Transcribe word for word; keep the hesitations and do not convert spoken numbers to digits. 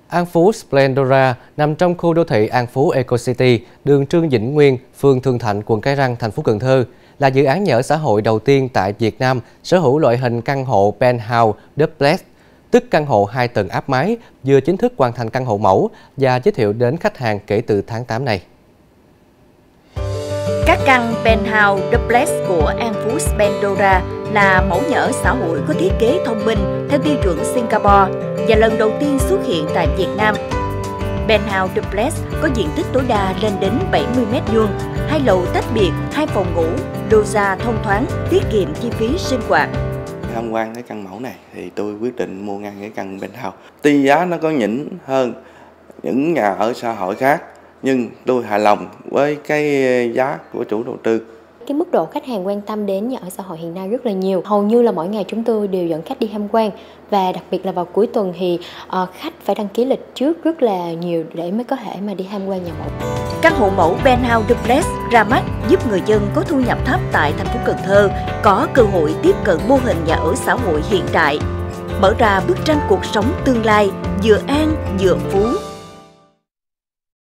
An Phú Splendora nằm trong khu đô thị An Phú Eco City, đường Trương Vĩnh Nguyên, phường Thường Thạnh, quận Cái Răng, thành phố Cần Thơ, là dự án nhà ở xã hội đầu tiên tại Việt Nam sở hữu loại hình căn hộ penthouse duplex, tức căn hộ hai tầng áp mái, vừa chính thức hoàn thành căn hộ mẫu và giới thiệu đến khách hàng kể từ tháng tám này. Các căn penthouse duplex của An Phú Splendora là mẫu nhà ở xã hội có thiết kế thông minh theo tiêu chuẩn Singapore và lần đầu tiên xuất hiện tại Việt Nam. Penthouse duplex có diện tích tối đa lên đến bảy mươi mét vuông, hai lầu tách biệt, hai phòng ngủ, lô ra thông thoáng, tiết kiệm chi phí sinh hoạt. Tham quan cái căn mẫu này thì tôi quyết định mua ngang cái căn penthouse. Tuy giá nó có nhỉnh hơn những nhà ở xã hội khác, nhưng tôi hài lòng với cái giá của chủ đầu tư. Cái mức độ khách hàng quan tâm đến nhà ở xã hội hiện nay rất là nhiều. Hầu như là mỗi ngày chúng tôi đều dẫn khách đi tham quan, và đặc biệt là vào cuối tuần thì uh, khách phải đăng ký lịch trước rất là nhiều để mới có thể mà đi tham quan nhà mẫu. Căn hộ mẫu penthouse duplex ra mắt giúp người dân có thu nhập thấp tại thành phố Cần Thơ có cơ hội tiếp cận mô hình nhà ở xã hội hiện đại, mở ra bức tranh cuộc sống tương lai vừa an vừa phú.